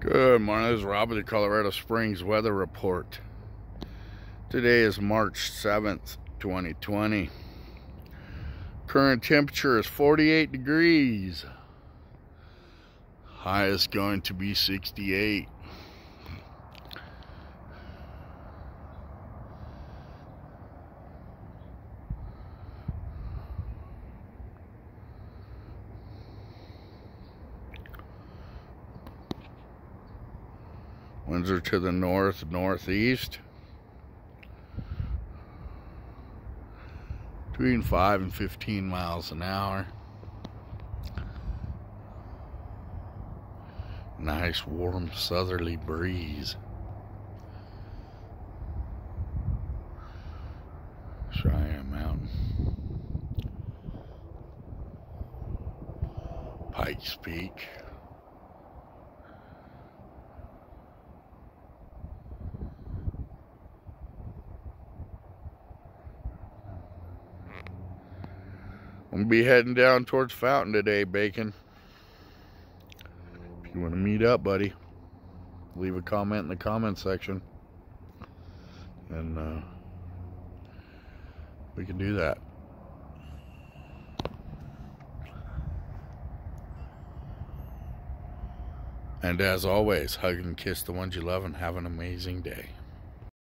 Good morning, this is Rob with the Colorado Springs Weather Report. Today is March 7th, 2020. Current temperature is 48 degrees. High is going to be 68. Winds are to the north, northeast. Between 5 and 15 miles an hour. Nice warm southerly breeze. Cheyenne Mountain. Pikes Peak. I'm gonna be heading down towards Fountain today, Bacon. If you want to meet up, buddy, leave a comment in the comment section, and we can do that. And as always, hug and kiss the ones you love and have an amazing day.